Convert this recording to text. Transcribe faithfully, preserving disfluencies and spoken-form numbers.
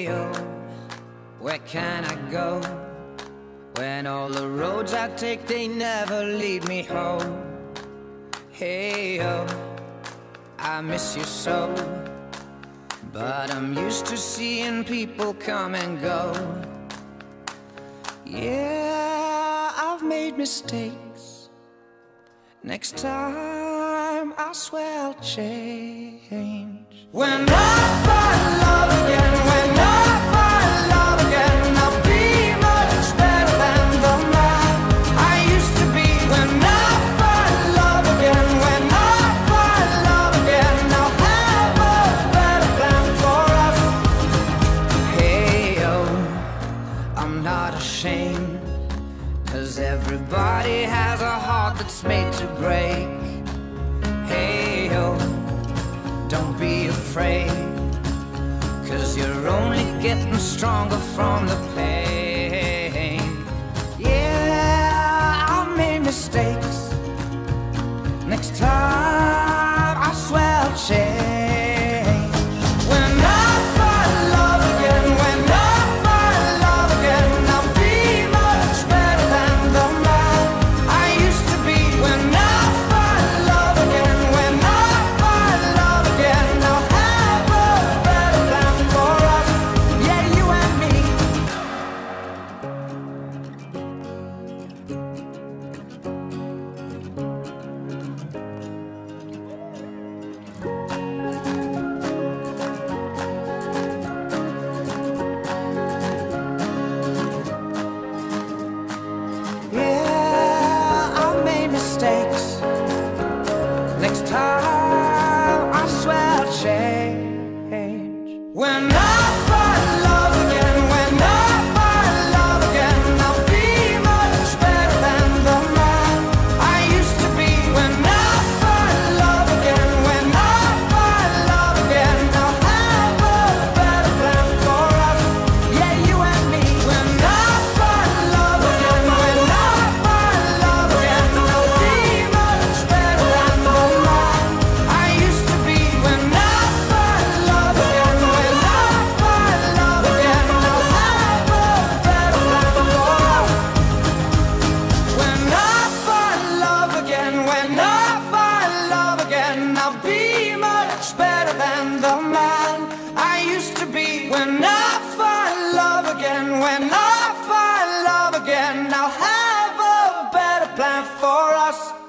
Hey, oh, where can I go when all the roads I take, they never lead me home? Hey, oh, I miss you so, but I'm used to seeing people come and go. Yeah, I've made mistakes. Next time, I swear I'll change. When I find love again, when I find love again, I'll be much better than the man I used to be. When I find love again, when I find love again, I'll have a better plan for us. Hey, oh, I'm not ashamed, 'cause everybody has a heart that's made to break. Hey, oh, don't be afraid, 'cause you're only getting stronger from the pain. Yeah, I made mistakes. Next time, I swear I'll change. When I find love again, when I find love again, I'll be much better than the man I used to be. When I find love again, when I find love again, I'll have a better plan for us. Yeah, you and me. Yeah, I made mistakes. Next time, I swear I'll change. When I find love again, when I find love again, I'll be much better than the man I used to be. When I find love again, when I find love again, I'll have a better plan for us. Yeah, you and me. When I find love again, when I find love again, I'll be much better than the man I used to be. When I find love again, when I find love again, I'll have a better plan for us. When I find love again, when I find love again, I'll be much better than the man I used to be. When I find love again, when I find love again, I'll have a better plan for us.